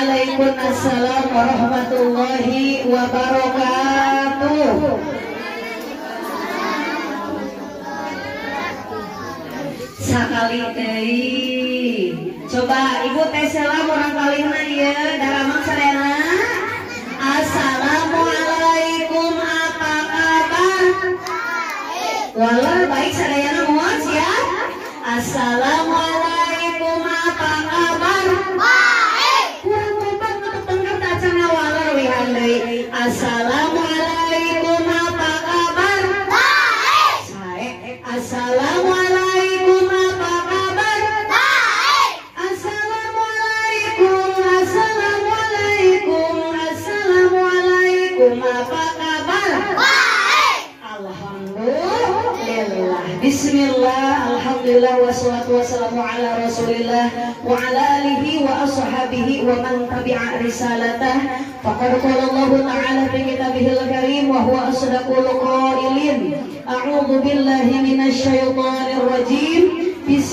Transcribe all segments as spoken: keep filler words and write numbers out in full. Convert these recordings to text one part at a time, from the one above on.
Waalaikumsalam warahmatullahi wabarakatuh. Sakali deui. Coba ibu tes salam orang kalihna ieu daramang sadayana. Assalamualaikum, apa kabar? Walau baik sadayana mohon ya. Assalamualaikum, apa kabar? Baik. Kurang kompak untuk tengkap tacana walau wihan deui. Assalamualaikum, apa kabar? Baik. Sae. Assalamualaikum, apa kabar? Baik. Assalamualaikum, assalamualaikum, assalamualaikum, apa kabar? Baik. Alhamdulillah. Bismillah, alhamdulillah, wassalatu wassalamu ala rasulillah wa ala alihi wa ashabihi wa man tabi'a risalatah. Faqad qala Allah ta'ala fi kitabihil karim wa huwa asdaqul qailin. A'udzu billahi minasy syaithanir rajim.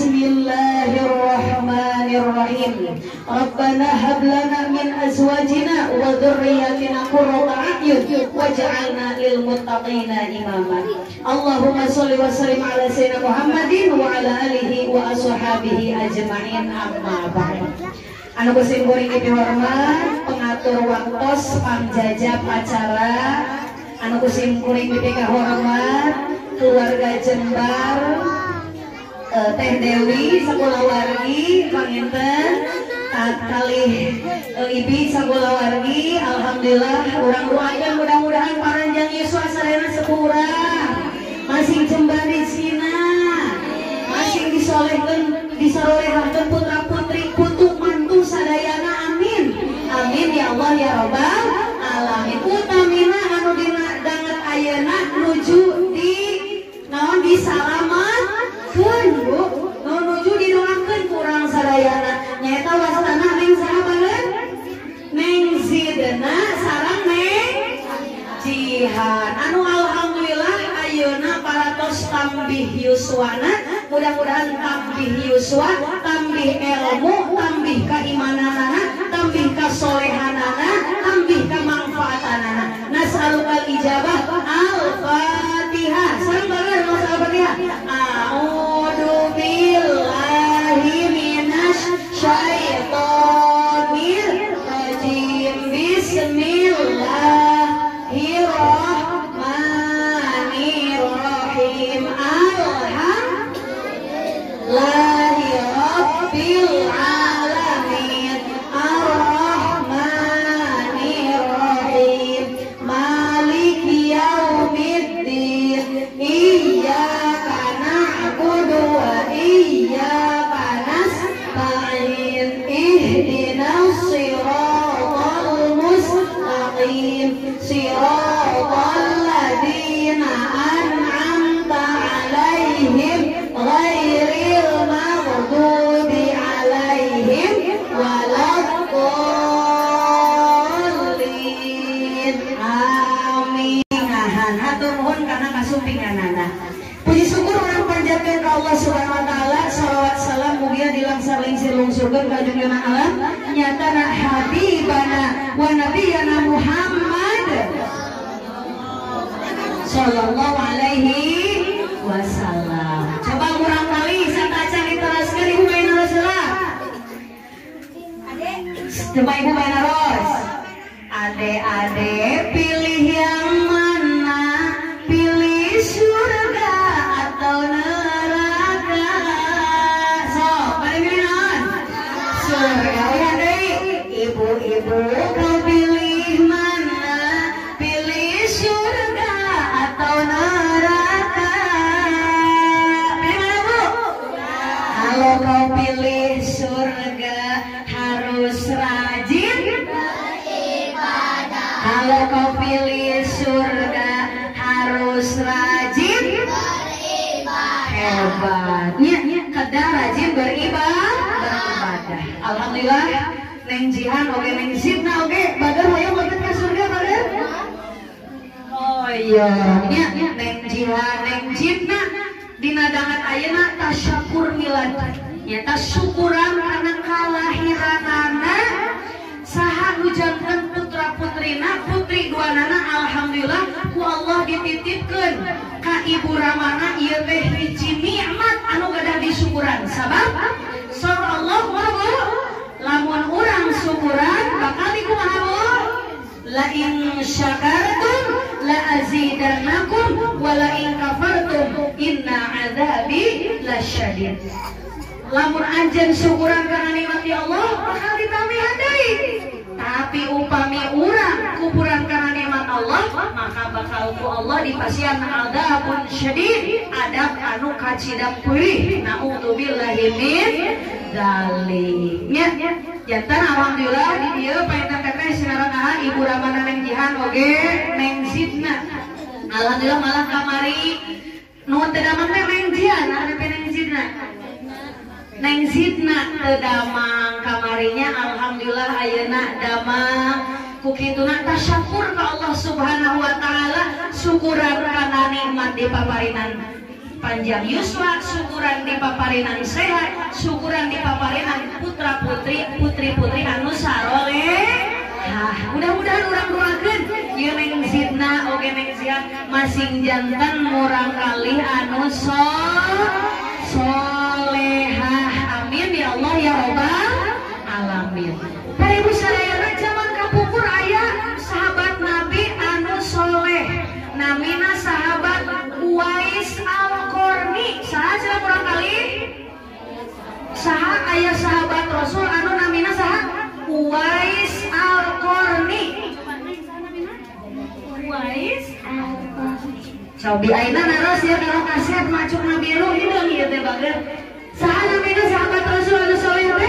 Bismillahirrahmanirrahim. Rabbana hab lana min azwajina wa dhurriyyatina qurrata a'yun waj'alna lil muttaqina imama. Allahumma shalli wa sallim ala sayyidina Muhammadin wa ala alihi wa ashabihi ajma'in, amma ba'd. Anu kusim kuring dihormat pengatur waktos pamjajab acara, anu kusim kuring bipika hormat keluarga Jembar, uh, Teh Dewi sakulah wargi panginten kalih uh, Ibi sakulah wargi. Alhamdulillah urang doakeun mudah-mudahan paranjang ieu suasana sepura masing Jembar di sina masing disolehkeun disarorehakeun putra putri putu mantu sadayana, amin amin ya Allah ya Rabbal alamin. Utamina anu dina danget ayeuna nuju di naon disalamatkeun Bu, nu nuju didoakeun kurang sadayana nyaeta wastana Neng saha banget? Neng Zidna sareng Neng Jihan. Anu alhamdulillah ayeuna paratos tambih yuswana, mudah-mudahan tambih yuswa, tambih ilmu, tambih keimananana, tambih kasolehanana, tambih kemanfaatanana. Nas'alukal ijabah. Al-Fatihah. Sareng bareng maos Al-Fatihah. A'udzu billahi minasy syaithanir rajim. Bismillahirrahmanirrahim. Alhamdulillahi rabbil alamin. Ar-Rahmanirrahim. Maliki yaumiddin. Iyyaka na'budu wa iyyaka nasta'in. Ihdinas siratal mustaqim. Siratal ladzina an'amta 'alaihim ghairil maghdubi 'alaihim waladdallin. Amin. Ngahan hatur nuhun kana kasumpinganana. Puji syukur urang panjatkeun ka Allah Subhanahu wa taala. Shalawat salam mugia dilangsar lingsir lungsurkeun ka junjungan alam nyatana habibana wa nabiyana Muhammad sallallahu alaihi wasallam. Coba urang kali satacan diteraskeun Ibu Baina Rasulullah. Coba Ibu Baina Ros. Ade-ade pilih yang mana? Pilih surga atau neraka? So, pada pilih naon? Surga. Ya deui. Ibu-ibu kau pilih mana? Pilih surga atau neraka? Pilih mana Bu? Kalau kau pilih surga harus rajin beribadah. Kalau kau pilih surga harus rajin beribadah. Hebatnya kedah rajin beribadah. Alhamdulillah Neng Jihan oke, Neng Zidna oke, badan hoyong banget ke surga badan. Oh iya, nya Neng Jihan, Neng Zidna dina dangan ayeuna tasyakur milad. Nyata syukuran karena kelahiranana saha alhamdulillah ku Allah dititipkeun ka ibu Ramana ieu teh hiji nikmat anu gadah disyukuran. Sabab sor Allah kumaha lamun urang syukuran bakal dikumaha Bu? La in syakartum la azidannakum wa la in kafartum inna adzabi lasyadid. Lamun anjeun syukuran kana nikmat Allah bakal ditambahan deui. Tapi upami urang kuburan karena nikmat Allah, maka bakal ku Allah dipasian adzabun syadid, adab anu kacidam peulih. Naudzubillahi min dzalik. Nya, jantan alhamdulillah di dieu paetan teteh sarangaha Ibu Ramana Neng Jihan oge Neng Zidna. Alhamdulillah malah kamari nu teu damang teh Neng Jihan, arepe Neng Zidna. Neng Zidna teu damang kamarinya alhamdulillah ayeuna damang kukituna tasyakur ka Allah Subhanahu wa taala, syukuran kana nikmat dipaparinan panjang yuswa, syukuran dipaparinan sehat, syukuran dipaparinan putra putri putri putri anu saroleh. Hah, mudah-mudahan urang doakeun ieu Neng Zidna oge Neng Zian masing jantan murang kalih anu sol solehah. Amin ya Allah ya Rabbal alamin. Para ibu sadayana zaman kapupur aya sahabat Nabi anu soleh, namina sahabat Uwais Al-Qarni. Saha cenah kurang kali? Saha aya sahabat Rasul anu namina saha? Uwais Al-Qarni. Uwais Al-Qarni. Cobi ayeuna naros ya karo kaset macuk Nabi lu hideung ieu teh bager. Saha namina sahabat Rasul anu soleh teh?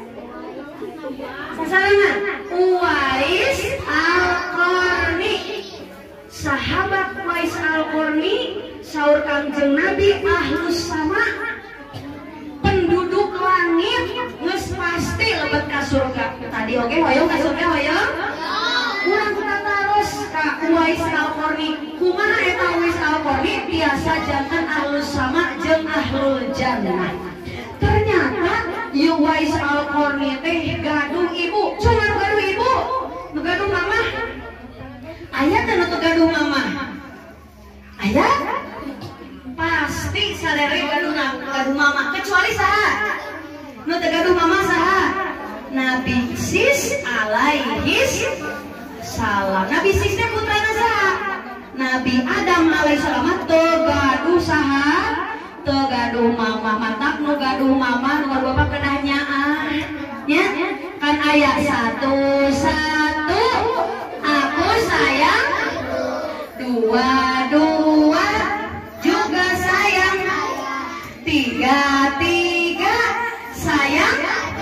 Sasalana Uwais Al-Qarni. Sahabat Uwais Al-Qarni saur Kangjeng Nabi ahlus sama, penduduk langit geus pasti lebet ka surga. Tadi oge hoyong ka surga hoyong? Urang taros ka Uwais Al-Qarni. Kumaha eta Uwais Al-Qarni? Biasa jantan ahlus sama jeung ahlul jannah. Ternyata Uwais Al-Qarni teh gaduh ibu. Cuma nu gaduh ibu, nu gaduh mama. Aya teh nu gaduh mama? Aya? Pasti sadere gaduh gaduh mama, kecuali saha? Nu teu gaduh mama saha? Nabi Sis alaihis salam. Nabi Sis teh putrana saha? Nabi Adam alaihi salam teu gaduh saha? Teu gaduh mama. Mantap nu gaduh mama nu bapak kedah nyaah. Ya, kan aya satu satu aku sayang, dua dua juga sayang, tiga tiga sayang,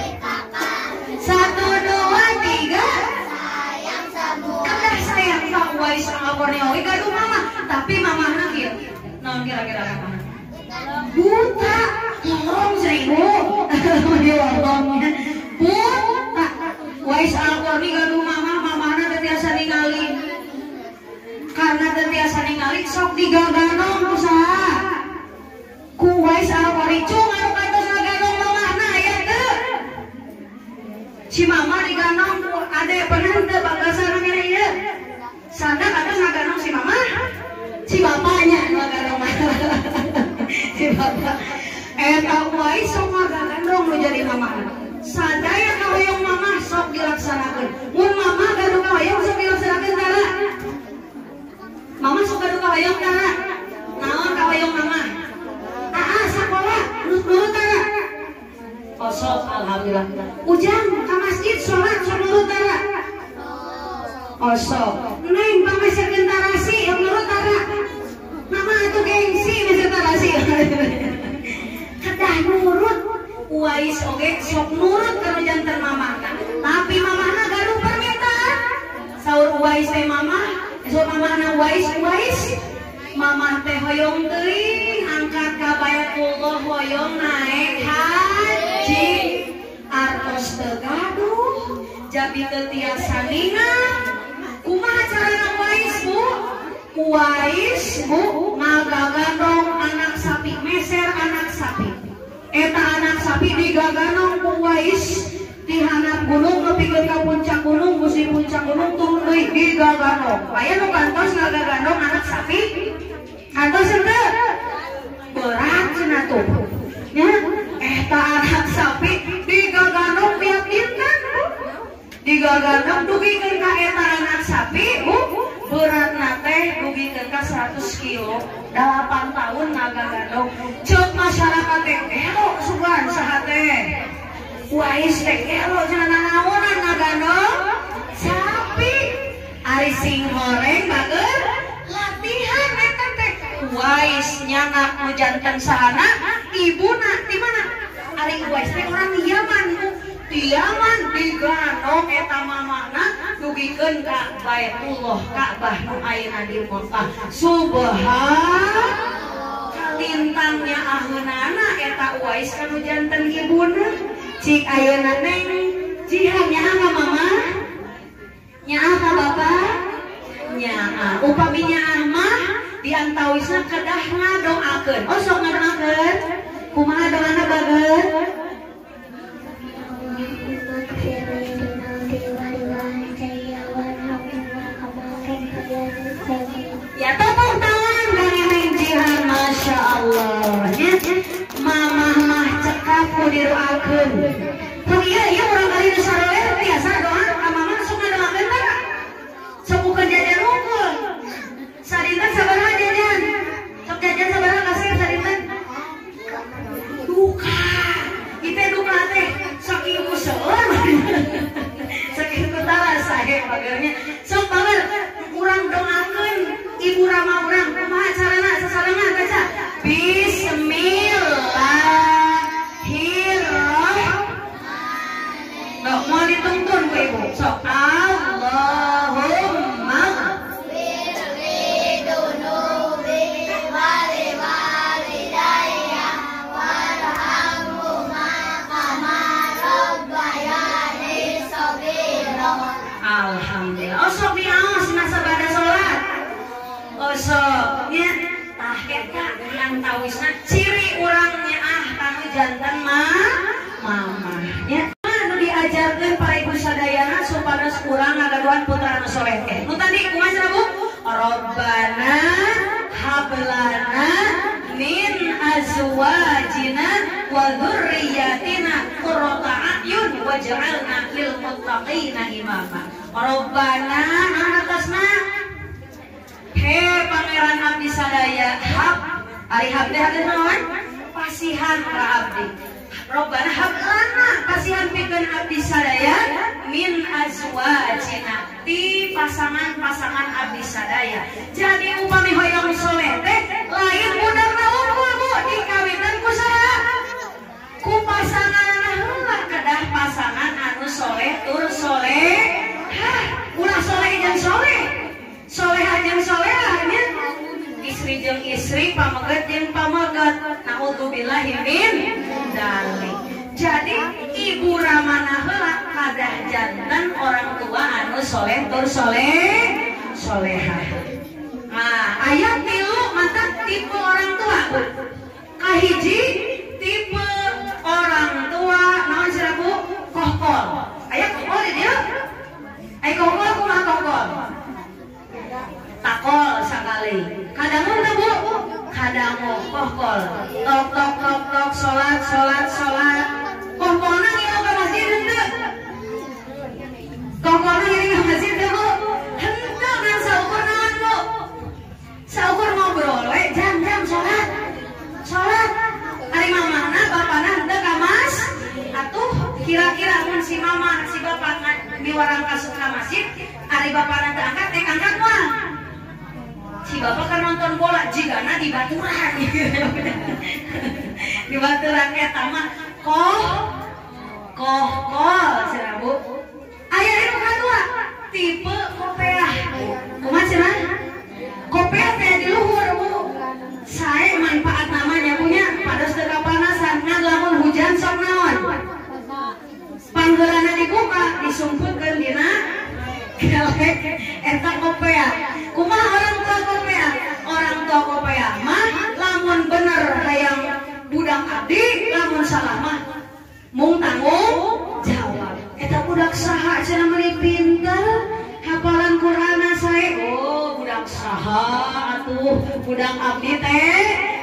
satu dua tiga sayang semua. Kedah sayang ka Uwais Al-Qarni oge gaduh mama, tapi mamahna kieu. Naon kira-kira mamahna? Buta, ngomong seribu, diwangongnya buta. Uwais Al-Qarni gaduh mama, mamahna teu tiasa ningali. Karena teu tiasa ningali, sok digaganong usaha. Ku Uwais Al-Qarni cung anu kantos ngaganong mamahna aya teu? Si mama diganong ku ade bener teu bagasan ngene ieu. Sandak kantos ngaganong si mama, si bapaknya ngaganong si bapak. Eta Uwais sok ngaganong nu jadi mamahna. Sadaya kahoyong mama sok dilaksanakeun. Mun mama gaduh kahoyong sok dilaksanakeun tara. Mama sok gaduh kahoyong tara. Naon kahoyong mama? Aa sakola nurut tara. Oh sok alhamdulillah. Ujang ka masjid salat sok nurut tara. Oh sok. Neng pameserkeun tarasi yang nurut tara. Mama atuh gengsi meser tarasi. Kedah nurut. Uwais oge sok nurut karo janten mamahna, tapi mamahna gaduh permintaan. Saur Uwais teh mamah, saur mamahna Uwais, Uwais mamah teh hoyong teuing angkat ka Baitullah hoyong naek haji. Artos teu gaduh, jabi teu tiasa ningal. Kumaha carana Uwais Bu? Uwais Bu ngagagandong anak sapi, meser anak sapi. Eta anak sapi digaganong ku Uwais di handap gunung nepikeun ka puncak gunung, musim puncak gunung turun deui euy digagandong. Aya nu kantos ngagagandong anak sapi. Kantos henteu? Berat cenah tuh. Nya eta anak sapi digagandong tiap dinten. Digagandong dugikeun ka eta anak sapi, Bu. Beratna teh dugikeun ka seratus kilo. delapan tahun ngagagandong. Ceuk masyarakat teh elo sugan saha teh. Wais teh elo cenah naonan ngagandong sapi. Ari sing horeng bageus latihan eta teh. Wais nyanak nu janten sahana ibuna di mana? Ari Wais teh orang Yaman, Bu. Di Yaman digandong eta mamana dugikeun ka Baitullah Ka'bah nu ayeuna di Makkah. Subhan kalintangnya aheunana eta Uwais kanu janten ibuna. Cik ayeuna neng jihan nyaha ka mama? Nyaha ka bapak? Nyaha. Upami nyaha mah diantawisna kedah ngadoakeun. Oh sok ngadoakeun. Kumaha doana bageus? Ya tepuk tangan dari Neng Jihan, Masya Allah. Mama mah cekap kudiruakeun. Pun iya iya urang kali nu saroe biasa doa ka mama sok ngadoakeun teh. Sok bukan jajan unggul. Sadinten sabaraha jajan? Sok jajan sabaraha kasih sadinten? Duka. Itu duka teh saking kuseueur. Saking kutara sahe bagelnya. Sok bager urang doakeun ibu rama urang kumaha carana sasalana baca bismillahirrahmanirrahim. Dok mau dituntun ku ibu. Sok Allahumma alhamdulillah. Oh sok diaos masa pada sholat. Oh sok nya tah eta yang tawisna ciri urangnya ah kanu janten mah mama nya anu diajarkeun para ibu sadayana supados urang ngagaduhan putra anu soleh teh. Nu tadi kumaha cenah Bu? Rabbana hablana min azwajina wa dzurriyyatina qurrata a'yun waj'alna lil muttaqina imama. Rabbana atasna he pangeran abdi sadaya hab ari hab teh hade naon? Pasihan ka abdi. Rabbana hablana pasihan pikeun abdi sadaya min azwajina ti pasangan-pasangan abdi sadaya. Jadi upami hoyong soleh teh lain budakna unggul Bu dikawinkeun ku saha? Ku pasangan heula kedah pasangan anu soleh tur soleh. Hah, ulah soleh jeung soleh. Soleh jeung solehahnya istri jeung istri, pameget jeung pameget. Naudzubillahi min dzalik. Jadi ibu ramana heula kadah janten orang tua anu soleh tur soleh solehah. Nah, aya tilu mantap tipe orang tua. Kahiji tipe orang tua naon cenah Bu? Kokol. Aya kokol di dieu? Aya kokol kumaha kokol? Takol sakali. Kadangun teh Bu? Kadangu kokol. Tok tok tok tok salat salat salat. Kokolna ngilu ka masjid henteu? Kokolna ngilu ka masjid teh Bu? Henteu ngan saukur naon Bu? Saukur ngobrol we jam-jam salat. Salat. Ari mamana bapana henteu ka mas. Atuh kira-kira mun si mama si bapa miwarang kasuk ka masjid, ari bapana teu angkat teh angkat moal. Si bapak kan nonton bola jigana di baturan. Di baturan eta mah koh koh koh cenah Bu. Aya anu kadua tipe kopeah. Kumaha cenah? Kopeah teh di luhur Bu. Sae manfaat namanya punya pados teu kapanasan ngan lamun hujan sok naon. Panggeulana dibuka disumputkeun dina kelek eta kopeah. Kumaha orang tua kopeah? Orang tua kopeah mah lamun bener hayang budak abdi, lamun salah mah mung tanggung jawab. Eta budak saha cenah meuli pinter, hafalan Quran uh budak abdi teh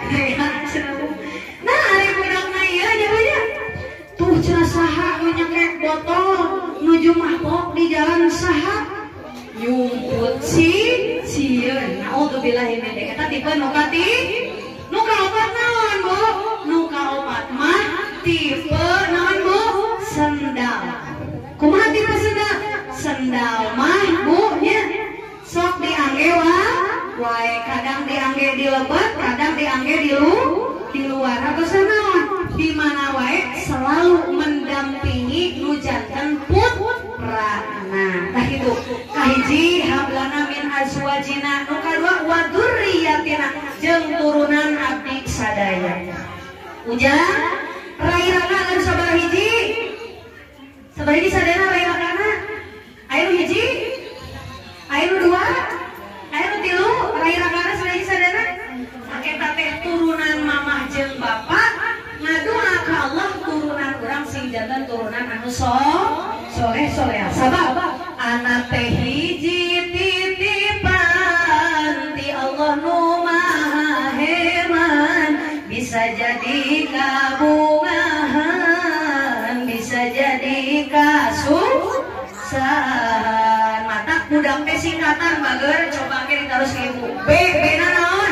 nah hari budak na ieu nya nya tuh cenah saha nu nyekek botol nuju mabok di jalan saha nyumput si sieun naudzubillah min dzalik eta tipe nu kati nu kaopat naon Bu nu kaopat mah tipe naon Bu sendal kumaha tipe sendal sendal mah Bu nya sok diangge wae kadang diangge di lebet kadang diangge di lu di luar atau sanaon di mana wae selalu mendampingi nu janten putrana tah kitu kahiji hablana min azwajina nu kadua wa dzurriyyatina jeung turunan abdi sadaya ujang rairana anu sabaraha hiji sabaraha hiji sadayana rairana aya nu hiji aya nu dua aya nu tilu rairana sabaraha hiji sadayana eta teh turunan mamah jeung bapak ngadoa ka Allah turunan urang sing janten turunan anu soleh soleh sabab anak teh hiji titipan ti Allah nu maha heman bisa jadi kabungahan bisa jadi kasuksan mata budak teh singkatan bager coba ke ditaruh ibu B B na naon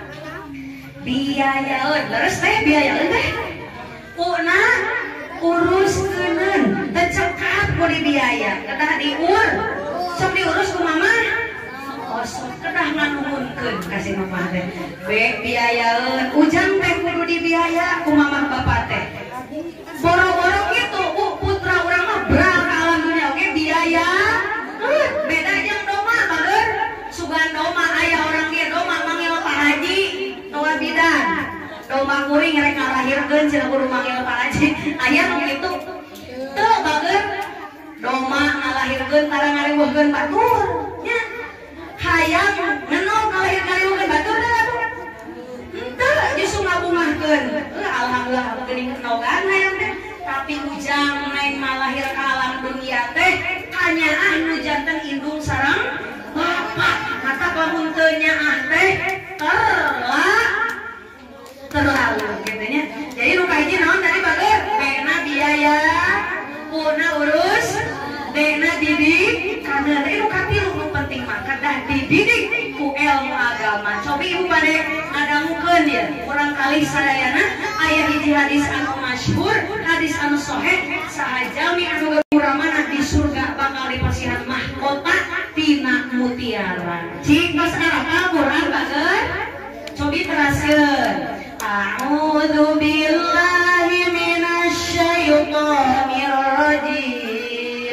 biayaeun leres teh biayaeun teh una uruskeun teu cekap ku di biaya kedah diur sok diurus ku mama oh sok kedah nganuhunkeun kasih mama teh be biayaeun ujang teh kudu dibiaya ku mama bapak teh boro-boro kitu u putra urang mah beral ka alam dunia oke biaya beda jeung doma bager sugan doma aya orang ge doma manggil Pak Haji Noah bidan doma kuring rek ngalahirkeun cenah kudu manggil Pak Haji aya nu kitu teu bager doma ngalahirkeun tara ngariweuhkeun batur nya hayang ngeunok ngalahir ngariweuhkeun batur teh henteu justru ngabungahkeun alhamdulillah geuning enogan hayang teh tapi ujang main malahir ka alam dunia teh kanyaah nu janten indung sareng bapak mata lamun teu nyaah teh terla terlalu gitu nya jadi nu kahiji naon tadi bager bena biaya kuna urus bena didik karena tadi nu katilu nu penting mah kedah dididik ku ilmu agama coba ibu bade ngadangukeun ya urang kali sadayana aya hiji hadis anu masyhur hadis anu sahih sahajami anu geuramana di surga bakal dipersihan mahkota tina mutiara cik geus arapal Quran bager cobi teraskeun a'udzu billahi minasy syaithanir rajim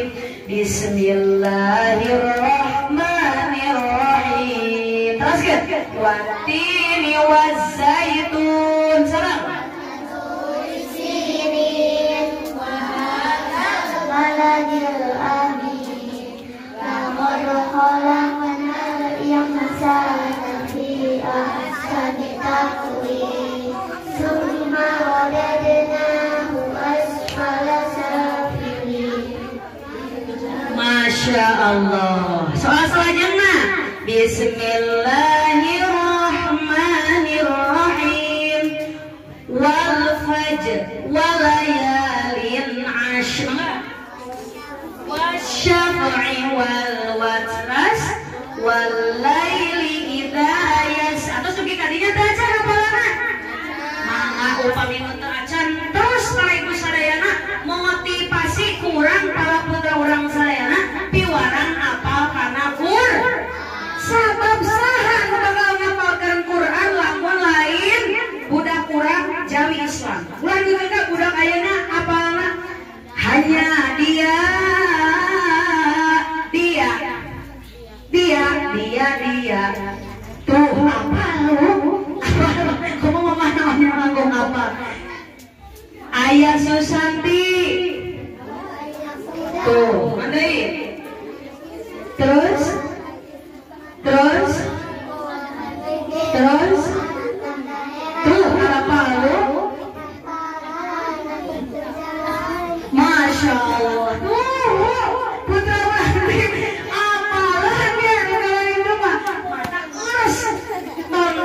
bismillahirrahmanirrahim teraskeun wattini wazzaitun salam baladil amin laqad khalaqnal insana fi ahsani taqwim summa radadnahu asfala safilin Masya Allah soal selanjutnya bismillahirrahmanirrahim wal fajr walayalin ashr wasyaf'i wal watras wal laili idza yas atau sugi kadinya teh acan apalana mangga upami nu teu acan terus para ibu sadayana motivasi kurang para putra urang sadayana piwarang apal kana Qur sabab saha nu bakal ngapalkeun Quran lamun lain budak urang jami Islam ulah juga budak ayeuna apalna hanya dia dia dia dia dia tuh apa lu kamu mau mana orang ngomong apa Ayah Susanti tuh mandai terus terus terus tuh apa lu Masya Allah tuh putra mantri apalah dia kalau itu mah mata urus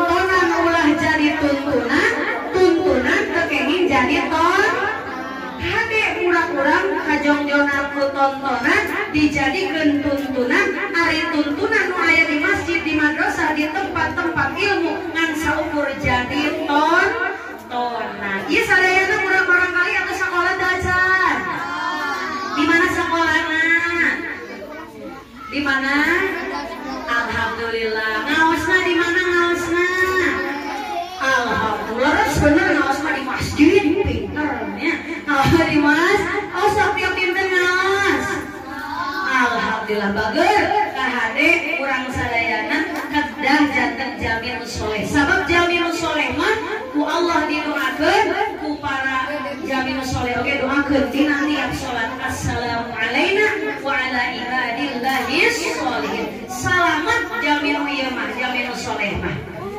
dijadikan tuntunan ari tuntunan nu aya di masjid di madrasah di tempat-tempat ilmu ngan saukur jadi ton tona ieu sadayana urang-urang kali atuh sakola dacan di mana sakolana di mana alhamdulillah ngaosna di mana ngaosna alhamdulillah bener ngaosna di masjid pinternya ngaos di mas oh sok tiap pinter ngaos alhamdulillah bager kahade urang sadayana kedah janten jamin soleh sabab jamin soleh mah ku Allah didoakeun ku para jamin soleh oke doakeun tina tiap salat assalamu alaina wa ala ibadillahis sholihin salamat jamin ieu mah jamin soleh mah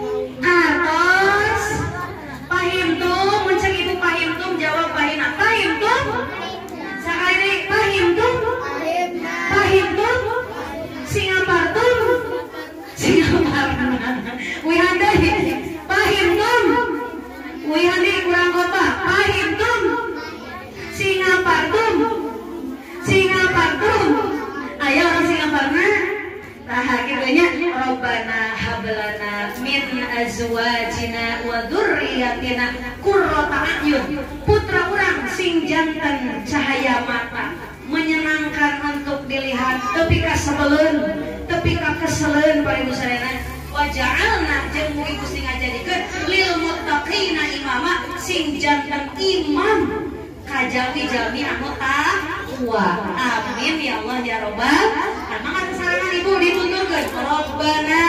atos pahimtum muncul ibu pahimtum jawab bahina pahimtum sakali deui pahimtum pahimtum singapartum singapartum wihande pahimtum wihande kurang kota pahimtum singapartum singapartum ayo orang singaparna nah akhirnya Rabbana hablana min azwajina wa dzurriyyatina qurrata a'yun putra urang sing janten cahaya mata menyenangkan untuk dilihat tepi ka sebeleun tepi ka keseleun para ibu sadayana waja'alna jeung mugi Gusti ngajadikeun lil muttaqina imama sing janten imam kajawi jalmi anu taqwa amin ya Allah ya robbal mangga sarangan ibu dituturkeun Rabbana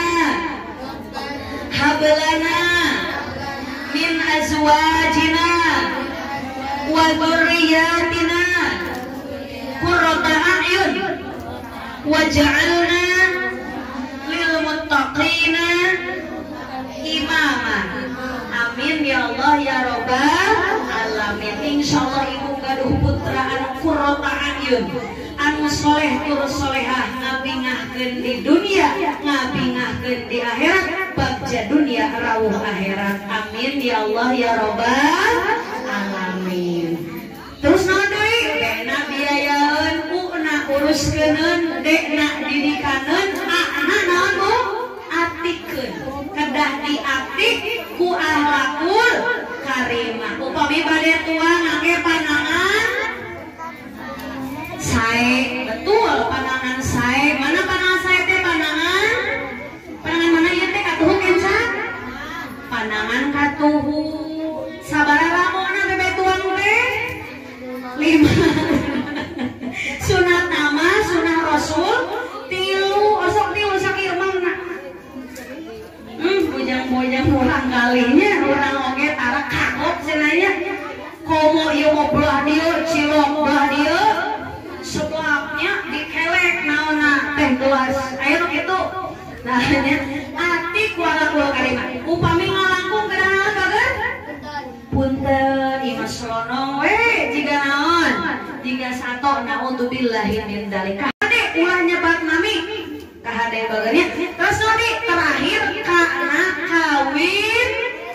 hablana min azwajina wa dzurriyyatina qurrata a'yun waj'alna lil muttaqina imama amin ya Allah ya robbal alamin insyaallah ibu gaduh putra anu qurrata a'yun anu soleh tur solehah ngabingahkeun di dunia ngabingahkeun di akhirat bagja dunia rawuh akhirat amin ya Allah ya robbal alamin terus naon deui dena biayaeun una uruskeun dekna didikaneun akna naon bu atikeun kedah diatik ku ahlakul karimah upami bade tua ngangge panangan sae betul panangan sae mana panangan sae teh panangan panangan mana ieu teh katuhu kenca panangan katuhu sabaraha lamona bebe tuang teh lima sunat nama sunah rasul tilu osok tilu sakir mana hmm bujang-bujang urang kalinya urang oge tara kagok cenanya komo ieu mau belah dieu cilok belah dieu sebelahnya dikelek naona teh gelas aya nu kitu nah nya ati kuala kula karimah upami ngalangkung kedahanan bager punten ieu slonong we jiga naon jiga sato naudzubillahi min dzalik kahade ulah nyebat nami kahade bagernya terus nanti terakhir kana kawin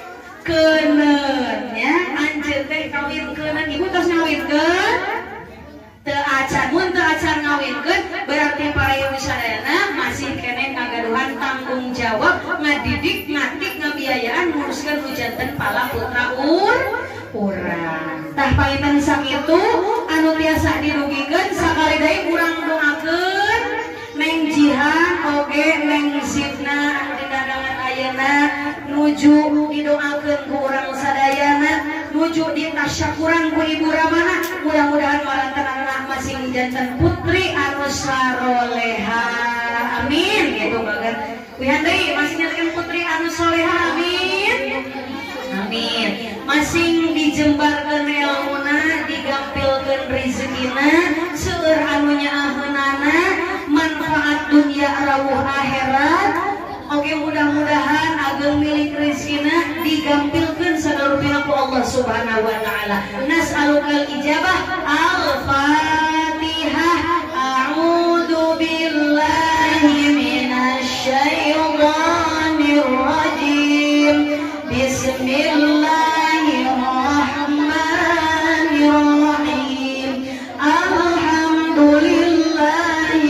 keuneun nya anjeun teh kawin keuneun ibu tos ngawinkeun teu acan mun teu acan ngawinkeun berarti para ibu sadayana masih kene kagaduhan tanggung jawab ngadidik ngatik ngabiayaan nguruskeun janten pala putra ur urang tah panginten sakitu anu biasa dirugikeun sakali deui urang doakeun neng jihan oge neng sipna anu didadangan ayeuna nuju didoakeun ku urang sadayana nuju ditasyakuran ku ibu ramana mudah-mudahan marantan anak masing janten putri anu saroleha amin gitu banget kuyan deui masing janten putri anu soleha amin amin masing dijembarkeun ilmuna digampilkeun rezekina seueur anu nyaaheunana manfaat dunia rawuh akhirat oke mudah-mudahan ageng milik rezekina digampilkeun sadarupina ku Allah subhanahu wa ta'ala nas'alukal ijabah al-fatihah a'udzu billahi minasy syaithanir rajim bismillahirrahmanirrahim alhamdulillahi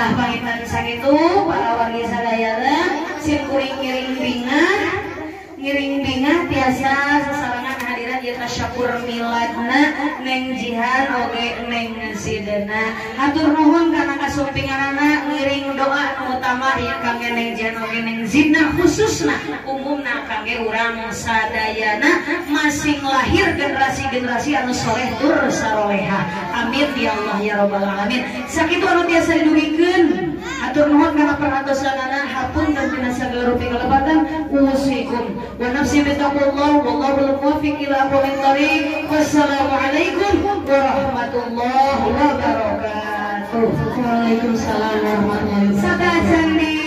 ulah pangitan sakitu para wargi sadayana sim kuring ngiring bingah ngiring bingah tiasa sasarangan hadiran ieu tasyakur miladna neng jihan oge neng sidena hatur nuhun kana kasumpinganana ngiring doa nu utama ieu kangge neng jihan oge neng zidna khususna umumna kangge urang sadayana masing lahir generasi-generasi anu soleh tur saroleha amin ya Allah ya rabbal alamin sakitu anu tiasa didugikeun hatur nuhun kana perhatosanana hapun dan tina sagala rupi kalepatan usikum wa nafsi bitaqullah wallahul muwaffiq ila aqwamit thoriq wassalamualaikum warahmatullahi wabarakatuh. Waalaikumsalam warahmatullahi wabarakatuh.